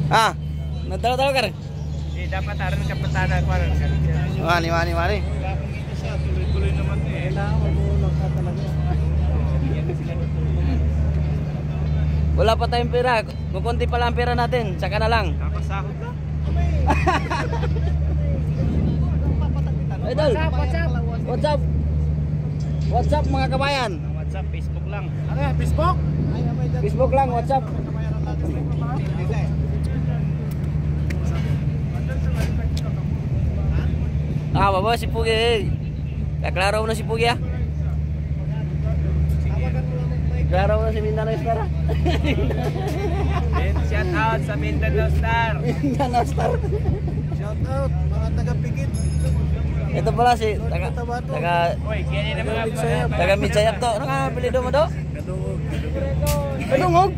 Ah, nagtalo-talo ka rin? Dapat aron kapatanan ko aron kan. Mani. Tuloy-tuloy naman eh. Magulong ka talaga. Wala pa tayong pera. Kukunti pa lang ang pera natin. Saka na lang. Kapasahod na. Idol. What's up mga kabayan? WhatsApp, Facebook lang. Ano yan? Facebook? Facebook lang, WhatsApp. Ah, baba si Pugi. Kaklaro na si Pugi ah. Klaro na si Mindanao Star. Shout out sa Mindanao Star. Mindanao Star. Shout out mga taga-Pigit. Ito pala si Oy, kaya na mga taga Mitsayap to. Ano nga apelyido mo to? Kadungog.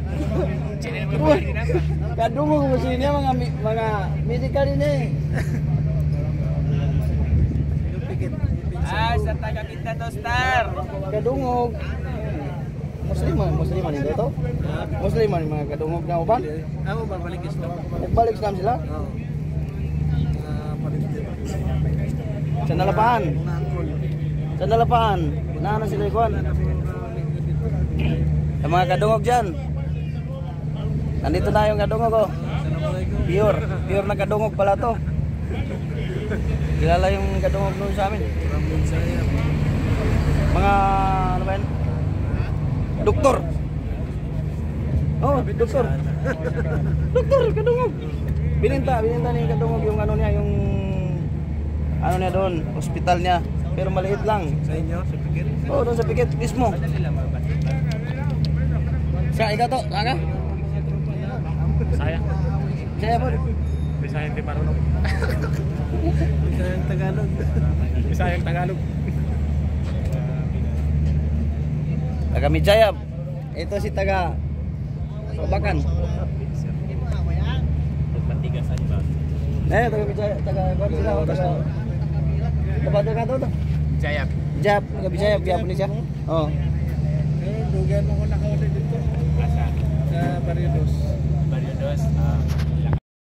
Kadungog mo siya mga medical din eh. Sa taga Mindanao Star. Kadungog. Musliman ito to? Musliman mga kadungog na uban? Ako babalik Islam. Nagbalik Islam sila? Oo. Sa Nalapaan. Sa Nalapaan. Nana sila ikuan. Sa mga kadungog dyan. Nandito na yung kadungog oh. Pure na kadungog pala to. Kilala yung kadungog doon sa amin. Mga ano ba yan? Doktor. Oh, doktor. Doktor, kadungog. Bininta niya yung kadungog yung ano niya, yung ano niya doon, hospital niya. Pero maliit lang. Sa inyo, sa Pigit? Oo, doon sa Pigit mismo. Sa ikaw to, saka? Saya. Saya po. Bisaya hindi marunong. Bisayang Tagalog. Bisayang Tagalog. Taga Mijayab. Ito si taga Sobakan. Matigas aja ba? Taga Mijayab, taga ka to. Jayap. Jab, taga Mijayab gyapon ni siya. Oh. Dugan mo ko nakauli dito. Asa? Sa Barrio Dos. Barrio Dos.